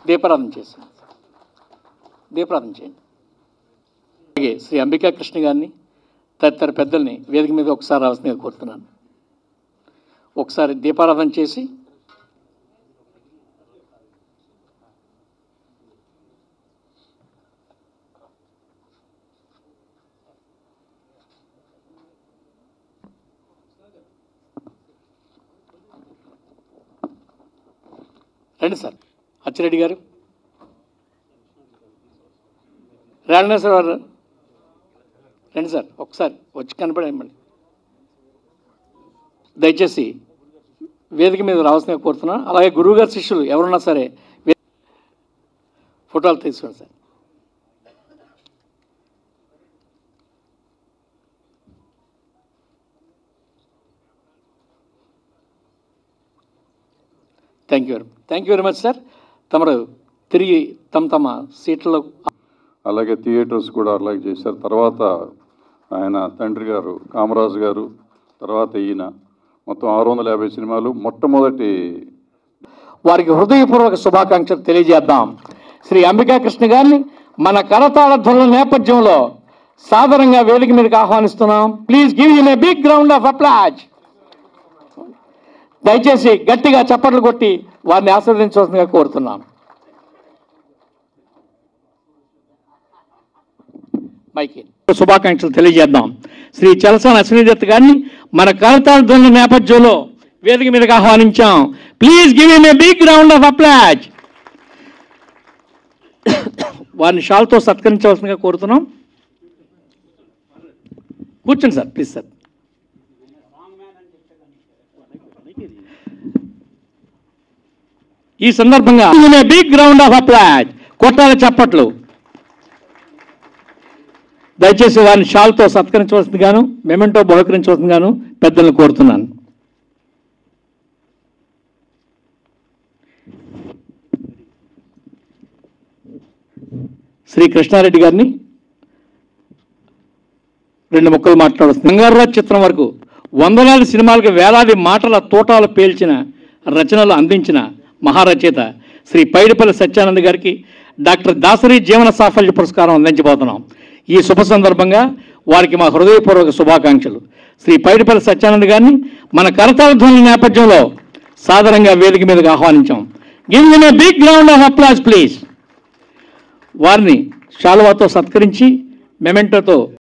దీపారాధన చేశాను. దీపారాధన చేయండి. అలాగే శ్రీ అంబికా కృష్ణ గారిని తదితర పెద్దల్ని వేదిక మీద ఒకసారి రావాల్సిందిగా కోరుతున్నాను. ఒకసారి దీపారాధన చేసి రండి సార్. అచ్చిరెడ్డి గారు, రాజనేశ్వర గారు రండి సార్. ఒకసారి వచ్చి కనపడండి. దయచేసి వేదిక మీద రావాల్సిందిగా కోరుతున్నాను. అలాగే గురువుగారి శిష్యులు ఎవరున్నా సరే ఫోటోలు తీసుకోండి sir. Thank you very much sir. తమరు తిరిగి తమ సీట్లలో, అలాగే థియేటర్స్ కూడా అలాగే చేశారు. తర్వాత ఆయన తండ్రి గారు కామరాజు గారు, తర్వాత ఈయన మొత్తం 650 సినిమాలు. మొట్టమొదటి వారికి హృదయపూర్వక శుభాకాంక్షలు తెలియజేద్దాం. శ్రీ అంబికా కృష్ణ గారిని మన కరతాళ ధ్వనుల నేపథ్యంలో సాదరంగా వేదిక మీదకి ఆహ్వానిస్తున్నాం. Please give him a big round of applause. దయచేసి గట్టిగా చప్పట్లు కొట్టి వారిని ఆస్వాదించవలసిందిగా కోరుతున్నాం. మైకి శుభాకాంక్షలు తెలియజేద్దాం. శ్రీ చలసాని అశ్వినిదత్ గారిని మన కరతాళ ధ్వనుల నేపథ్యంలో వేదిక మీదకి ఆహ్వానించాం. Please give him a big round of applause. వారిని షాల్తో సత్కరించవలసిందిగా కోరుతున్నాం. కూర్చోండి సార్, ప్లీజ్ సార్. ఈ సందర్భంగా బిగ్ రౌండ్ ఆఫ్ అప్లాజ్, కొట్టాల చప్పట్లు. దయచేసి వారిని షాల్తో సత్కరించవలసిందిగాను మెమెంటో బహుకరించవలసిందిగాను పెద్దలను కోరుతున్నాను. శ్రీ కృష్ణారెడ్డి గారిని 2 ముక్కలు మాట్లాడుతుంది. బంగారురాజు చిత్రం వరకు వందలాది సినిమాలకు వేలాది మాటల తోటాలు పేల్చిన రచనలు అందించిన మహారచయిత శ్రీ పైడిపల్లి సత్యానంద్ గారికి డాక్టర్ దాసరి జీవన సాఫల్య పురస్కారం అందించబోతున్నాం. ఈ శుభ సందర్భంగా వారికి మా హృదయపూర్వక శుభాకాంక్షలు. శ్రీ పైడిపల్లి సత్యానంద్ గారిని మన కరతాళ ధ్వనుల నేపథ్యంలో సాదరంగా వేదిక మీదకి ఆహ్వానించాం. Give him a big round of applause please. వారిని శాలువాతో సత్కరించి మెమెంటోతో